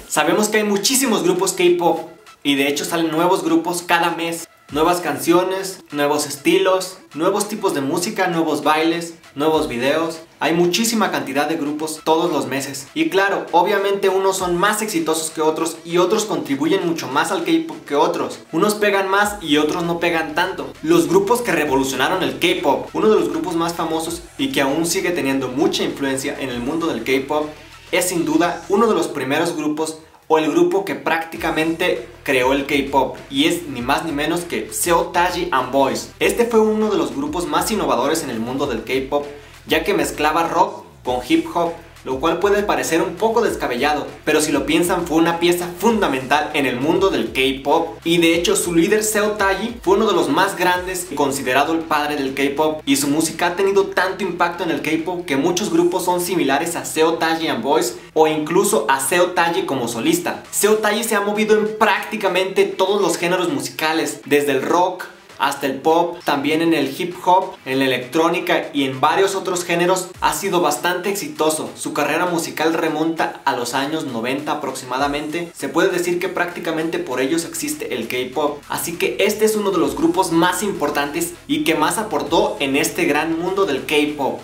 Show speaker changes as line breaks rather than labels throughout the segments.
Sabemos que hay muchísimos grupos K-pop y de hecho salen nuevos grupos cada mes. Nuevas canciones, nuevos estilos, nuevos tipos de música, nuevos bailes, nuevos videos. Hay muchísima cantidad de grupos todos los meses. Y claro, obviamente unos son más exitosos que otros y otros contribuyen mucho más al K-pop que otros. Unos pegan más y otros no pegan tanto. Los grupos que revolucionaron el K-pop, uno de los grupos más famosos y que aún sigue teniendo mucha influencia en el mundo del K-pop, es sin duda uno de los primeros grupos o el grupo que prácticamente creó el K-pop, y es ni más ni menos que Seo Taiji and Boys. Este fue uno de los grupos más innovadores en el mundo del K-pop, ya que mezclaba rock con hip hop, lo cual puede parecer un poco descabellado, pero si lo piensan fue una pieza fundamental en el mundo del K-pop. Y de hecho su líder Seo Taiji fue uno de los más grandes, considerado el padre del K-pop, y su música ha tenido tanto impacto en el K-pop que muchos grupos son similares a Seo Taiji and Boys o incluso a Seo Taiji como solista. Seo Taiji se ha movido en prácticamente todos los géneros musicales, desde el rock hasta el pop, también en el hip hop, en la electrónica y en varios otros géneros. Ha sido bastante exitoso. Su carrera musical remonta a los años 90 aproximadamente. Se puede decir que prácticamente por ellos existe el K-pop. Así que este es uno de los grupos más importantes y que más aportó en este gran mundo del K-pop.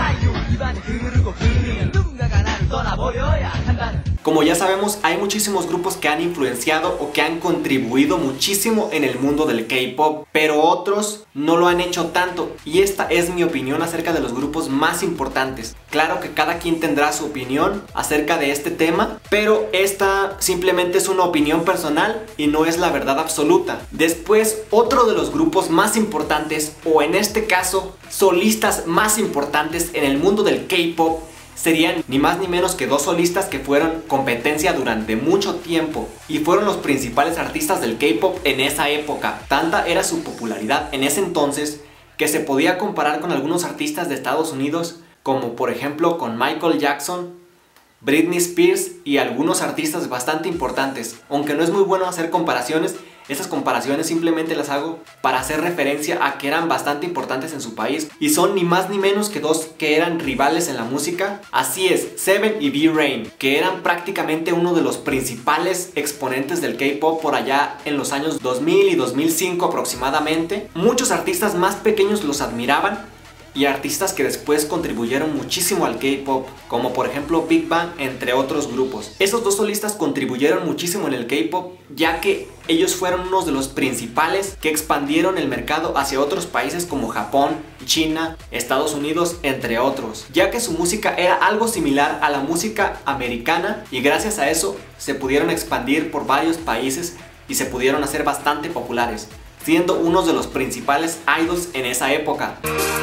Como ya sabemos, hay muchísimos grupos que han influenciado o que han contribuido muchísimo en el mundo del K-pop, pero otros no lo han hecho tanto, y esta es mi opinión acerca de los grupos más importantes. Claro que cada quien tendrá su opinión acerca de este tema, pero esta simplemente es una opinión personal y no es la verdad absoluta. Después, otro de los grupos más importantes, o en este caso, solistas más importantes en el mundo del K-pop, serían ni más ni menos que dos solistas que fueron competencia durante mucho tiempo y fueron los principales artistas del K-pop en esa época. Tanta era su popularidad en ese entonces que se podía comparar con algunos artistas de Estados Unidos, como por ejemplo con Michael Jackson, Britney Spears y algunos artistas bastante importantes. Aunque no es muy bueno hacer comparaciones, estas comparaciones simplemente las hago para hacer referencia a que eran bastante importantes en su país y son ni más ni menos que dos que eran rivales en la música. Así es, Seven y V-Rain, que eran prácticamente uno de los principales exponentes del K-pop por allá en los años 2000 y 2005 aproximadamente. Muchos artistas más pequeños los admiraban y artistas que después contribuyeron muchísimo al K-pop, como por ejemplo Big Bang, entre otros grupos. Esos dos solistas contribuyeron muchísimo en el K-pop, ya que ellos fueron unos de los principales que expandieron el mercado hacia otros países como Japón, China, Estados Unidos, entre otros, ya que su música era algo similar a la música americana y gracias a eso se pudieron expandir por varios países y se pudieron hacer bastante populares, siendo unos de los principales idols en esa época.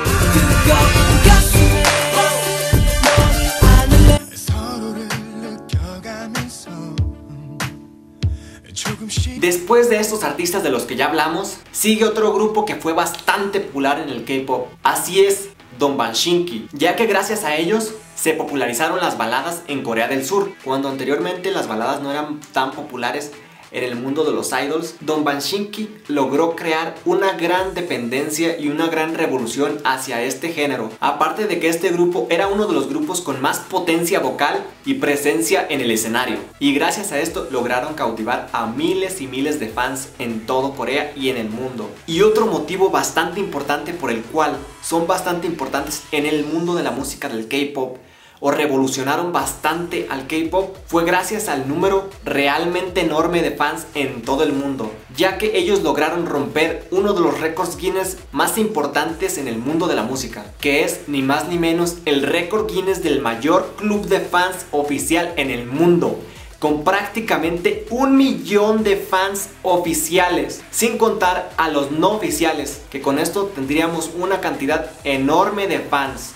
Después de estos artistas de los que ya hablamos, sigue otro grupo que fue bastante popular en el K-pop. Así es, Donbanshinki, ya que gracias a ellos se popularizaron las baladas en Corea del Sur, cuando anteriormente las baladas no eran tan populares en el mundo de los idols. Donbanshinki logró crear una gran dependencia y una gran revolución hacia este género, aparte de que este grupo era uno de los grupos con más potencia vocal y presencia en el escenario, y gracias a esto lograron cautivar a miles y miles de fans en todo Corea y en el mundo. Y otro motivo bastante importante por el cual son bastante importantes en el mundo de la música del K-pop o revolucionaron bastante al K-pop fue gracias al número realmente enorme de fans en todo el mundo, ya que ellos lograron romper uno de los récords Guinness más importantes en el mundo de la música, que es ni más ni menos el récord Guinness del mayor club de fans oficial en el mundo, con prácticamente 1 millón de fans oficiales, sin contar a los no oficiales, que con esto tendríamos una cantidad enorme de fans.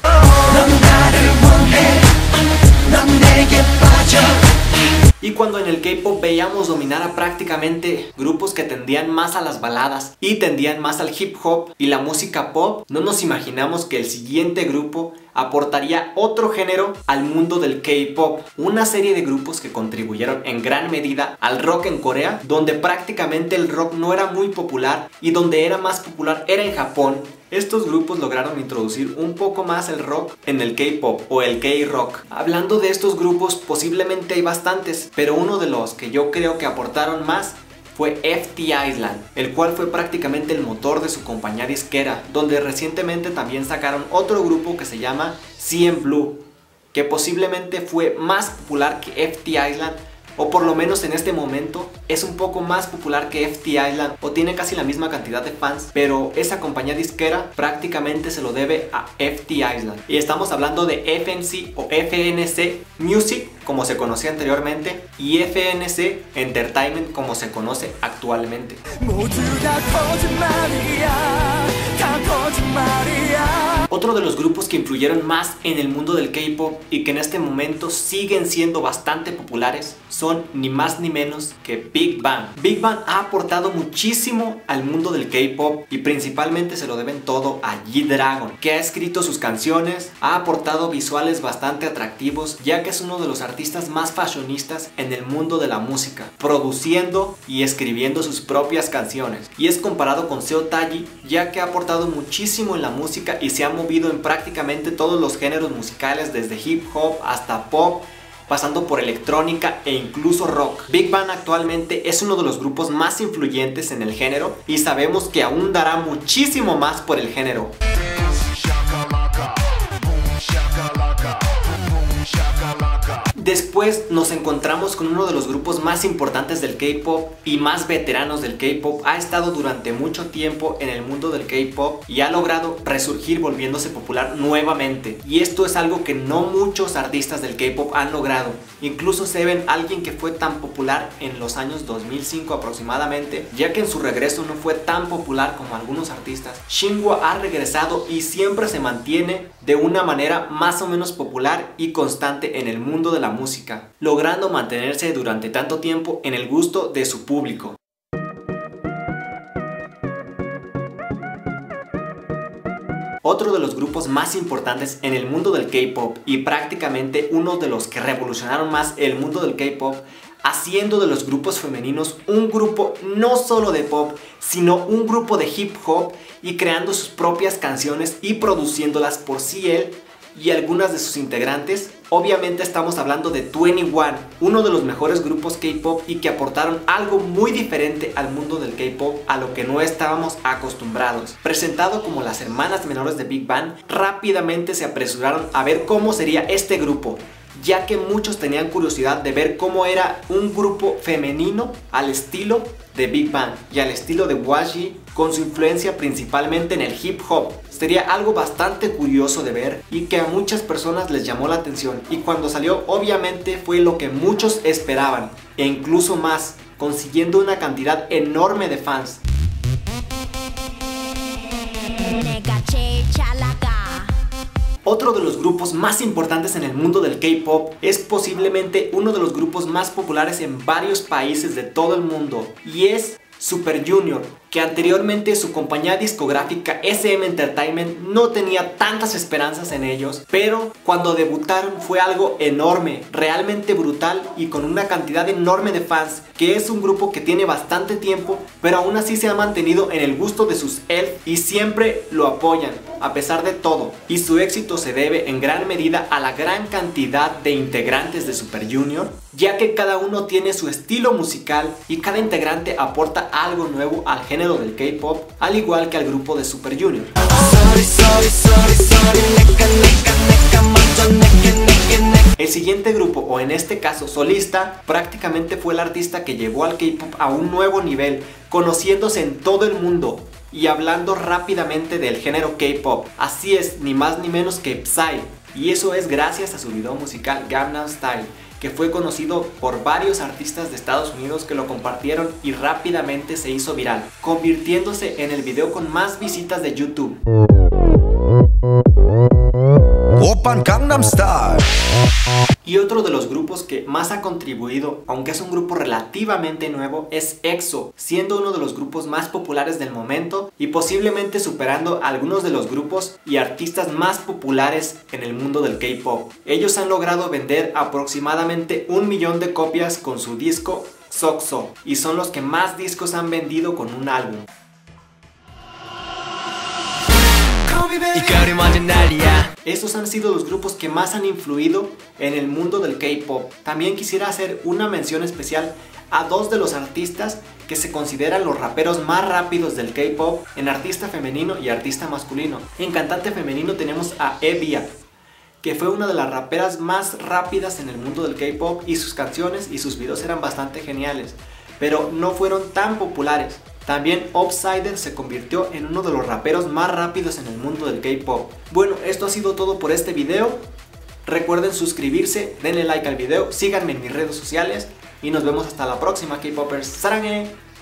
Y cuando en el K-pop veíamos dominar a prácticamente grupos que tendían más a las baladas y tendían más al hip hop y la música pop, no nos imaginamos que el siguiente grupo aportaría otro género al mundo del K-pop. Una serie de grupos que contribuyeron en gran medida al rock en Corea, donde prácticamente el rock no era muy popular y donde era más popular era en Japón, estos grupos lograron introducir un poco más el rock en el K-pop o el K-rock. Hablando de estos grupos, posiblemente hay bastantes, pero uno de los que yo creo que aportaron más fue FT Island, el cual fue prácticamente el motor de su compañía disquera, donde recientemente también sacaron otro grupo que se llama CN Blue, que posiblemente fue más popular que FT Island, o por lo menos en este momento es un poco más popular que FT Island, o tiene casi la misma cantidad de fans, pero esa compañía disquera prácticamente se lo debe a FT Island. Y estamos hablando de FNC o FNC Music, como se conocía anteriormente, y FNC Entertainment, como se conoce actualmente. Otro de los grupos que influyeron más en el mundo del K-pop y que en este momento siguen siendo bastante populares son ni más ni menos que Big Bang. Big Bang ha aportado muchísimo al mundo del K-pop y principalmente se lo deben todo a G-Dragon, que ha escrito sus canciones, ha aportado visuales bastante atractivos, ya que es uno de los artistas más fashionistas en el mundo de la música, produciendo y escribiendo sus propias canciones, y es comparado con Seo Taiji, ya que ha aportado muchísimo en la música y se ha movido en prácticamente todos los géneros musicales, desde hip hop hasta pop, pasando por electrónica e incluso rock. Big Bang actualmente es uno de los grupos más influyentes en el género y sabemos que aún dará muchísimo más por el género. Después nos encontramos con uno de los grupos más importantes del K-pop y más veteranos del K-pop. Ha estado durante mucho tiempo en el mundo del K-pop y ha logrado resurgir volviéndose popular nuevamente. Y esto es algo que no muchos artistas del K-pop han logrado. Incluso Seven, alguien que fue tan popular en los años 2005 aproximadamente, ya que en su regreso no fue tan popular como algunos artistas, Shinhwa ha regresado y siempre se mantiene de una manera más o menos popular y constante en el mundo de la música, logrando mantenerse durante tanto tiempo en el gusto de su público. Otro de los grupos más importantes en el mundo del K-pop y prácticamente uno de los que revolucionaron más el mundo del K-pop, haciendo de los grupos femeninos un grupo no solo de pop, sino un grupo de hip hop, y creando sus propias canciones y produciéndolas por CL y algunas de sus integrantes. Obviamente estamos hablando de 21, uno de los mejores grupos K-pop y que aportaron algo muy diferente al mundo del K-pop, a lo que no estábamos acostumbrados. Presentado como las hermanas menores de Big Bang, rápidamente se apresuraron a ver cómo sería este grupo, ya que muchos tenían curiosidad de ver cómo era un grupo femenino al estilo de Big Bang y al estilo de YG, con su influencia principalmente en el hip hop. Sería algo bastante curioso de ver y que a muchas personas les llamó la atención, y cuando salió obviamente fue lo que muchos esperaban e incluso más, consiguiendo una cantidad enorme de fans. Otro de los grupos más importantes en el mundo del K-pop es posiblemente uno de los grupos más populares en varios países de todo el mundo, y es Super Junior, que anteriormente su compañía discográfica SM Entertainment no tenía tantas esperanzas en ellos, pero cuando debutaron fue algo enorme, realmente brutal y con una cantidad enorme de fans, que es un grupo que tiene bastante tiempo, pero aún así se ha mantenido en el gusto de sus ELF y siempre lo apoyan a pesar de todo, y su éxito se debe en gran medida a la gran cantidad de integrantes de Super Junior, ya que cada uno tiene su estilo musical y cada integrante aporta algo nuevo al género del K-pop, al igual que al grupo de Super Junior. El siguiente grupo, o en este caso solista, prácticamente fue el artista que llevó al K-pop a un nuevo nivel, conociéndose en todo el mundo y hablando rápidamente del género K-pop. Así es, ni más ni menos que Psy, y eso es gracias a su video musical Gangnam Style, que fue conocido por varios artistas de Estados Unidos que lo compartieron y rápidamente se hizo viral, convirtiéndose en el video con más visitas de YouTube. Y otro de los grupos que más ha contribuido, aunque es un grupo relativamente nuevo, es EXO, siendo uno de los grupos más populares del momento y posiblemente superando a algunos de los grupos y artistas más populares en el mundo del K-pop. Ellos han logrado vender aproximadamente 1 millón de copias con su disco SOXO, y son los que más discos han vendido con un álbum. Estos han sido los grupos que más han influido en el mundo del K-pop. También quisiera hacer una mención especial a dos de los artistas que se consideran los raperos más rápidos del K-pop, en artista femenino y artista masculino. En cantante femenino tenemos a Evia, que fue una de las raperas más rápidas en el mundo del K-pop, y sus canciones y sus videos eran bastante geniales, pero no fueron tan populares. También Opsider se convirtió en uno de los raperos más rápidos en el mundo del K-pop. Bueno, esto ha sido todo por este video. Recuerden suscribirse, denle like al video, síganme en mis redes sociales y nos vemos hasta la próxima, K-popers. ¡Sarangue!